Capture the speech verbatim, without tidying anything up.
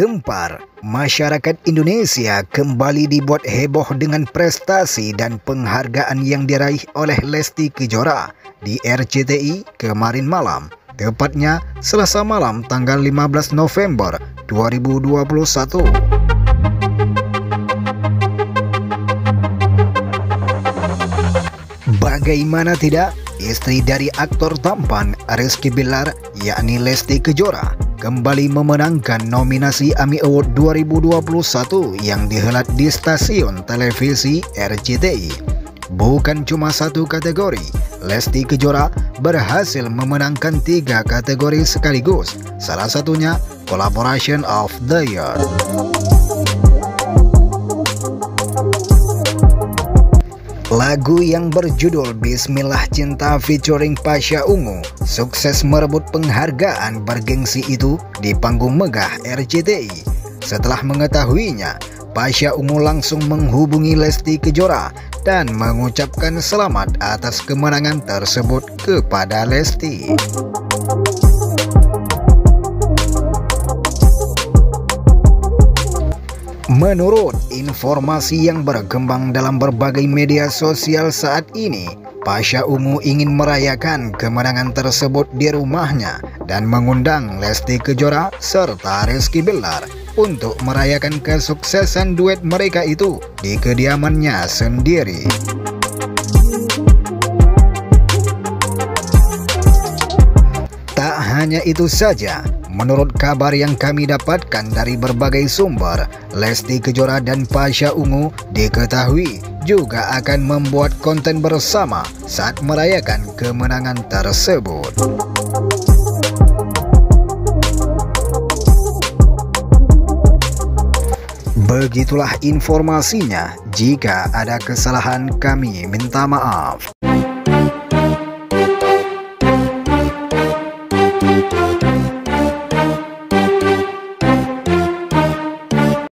gempar, masyarakat Indonesia kembali dibuat heboh dengan prestasi dan penghargaan yang diraih oleh Lesti Kejora di R C T I kemarin malam, tepatnya Selasa malam tanggal lima belas November dua ribu dua puluh satu. Bagaimana tidak, istri dari aktor tampan Rizky Bilar yakni Lesti Kejora kembali memenangkan nominasi AMI Award dua ribu dua puluh satu yang dihelat di stasiun televisi R C T I. Bukan cuma satu kategori, Lesti Kejora berhasil memenangkan tiga kategori sekaligus, salah satunya Collaboration of the Year. Lagu yang berjudul Bismillah Cinta featuring Pasha Ungu sukses merebut penghargaan bergengsi itu di panggung megah R C T I. Setelah mengetahuinya, Pasha Ungu langsung menghubungi Lesti Kejora dan mengucapkan selamat atas kemenangan tersebut kepada Lesti. Menurut informasi yang berkembang dalam berbagai media sosial saat ini, Pasha Ungu ingin merayakan kemenangan tersebut di rumahnya dan mengundang Lesti Kejora serta Rizky Bilar untuk merayakan kesuksesan duet mereka itu di kediamannya sendiri. Tak hanya itu saja, menurut kabar yang kami dapatkan dari berbagai sumber, Lesti Kejora dan Pasha Ungu diketahui juga akan membuat konten bersama saat merayakan kemenangan tersebut. Begitulah informasinya. Jika ada kesalahan, kami minta maaf.